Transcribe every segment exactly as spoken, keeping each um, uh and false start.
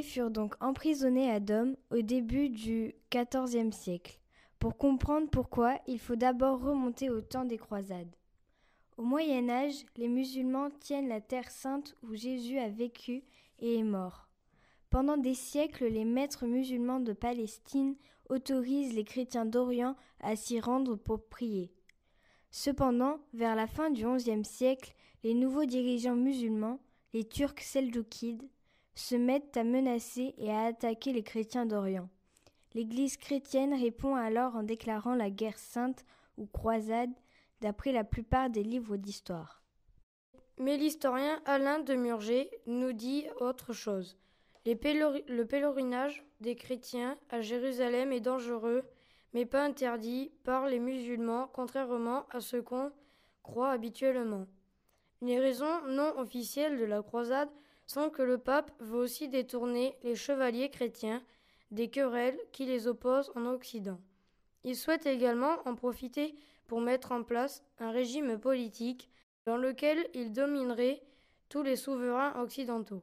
furent donc emprisonnés à Dôme au début du quatorzième siècle. Pour comprendre pourquoi, il faut d'abord remonter au temps des croisades. Au Moyen Âge, les musulmans tiennent la terre sainte où Jésus a vécu et est mort. Pendant des siècles, les maîtres musulmans de Palestine autorisent les chrétiens d'Orient à s'y rendre pour prier. Cependant, vers la fin du onzième siècle, les nouveaux dirigeants musulmans, les Turcs seldjoukides, se mettent à menacer et à attaquer les chrétiens d'Orient. L'Église chrétienne répond alors en déclarant la guerre sainte ou croisade, d'après la plupart des livres d'histoire. Mais l'historien Alain de Murger nous dit autre chose. Les pèleri- le pèlerinage des chrétiens à Jérusalem est dangereux, mais pas interdit par les musulmans, contrairement à ce qu'on croit habituellement. Une raison non officielle de la croisade sont que le pape veut aussi détourner les chevaliers chrétiens des querelles qui les opposent en Occident. Il souhaite également en profiter pour mettre en place un régime politique dans lequel il dominerait tous les souverains occidentaux.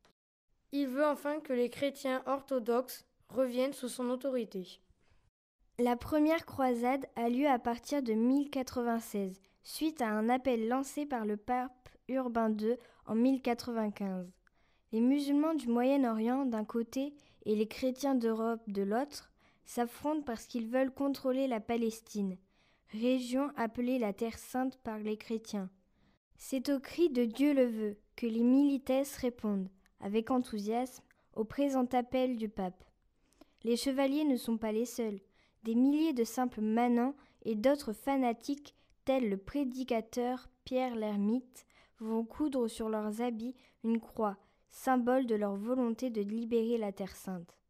Il veut enfin que les chrétiens orthodoxes reviennent sous son autorité. La première croisade a lieu à partir de mille quatre-vingt-seize, suite à un appel lancé par le pape Urbain deux en mille quatre-vingt-quinze. Les musulmans du Moyen-Orient d'un côté et les chrétiens d'Europe de l'autre s'affrontent parce qu'ils veulent contrôler la Palestine, région appelée la Terre Sainte par les chrétiens. C'est au cri de Dieu le veut que les milites répondent, avec enthousiasme, au présent appel du pape. Les chevaliers ne sont pas les seuls. Des milliers de simples manants et d'autres fanatiques, tels le prédicateur Pierre l'Ermite, vont coudre sur leurs habits une croix, symbole de leur volonté de libérer la Terre Sainte.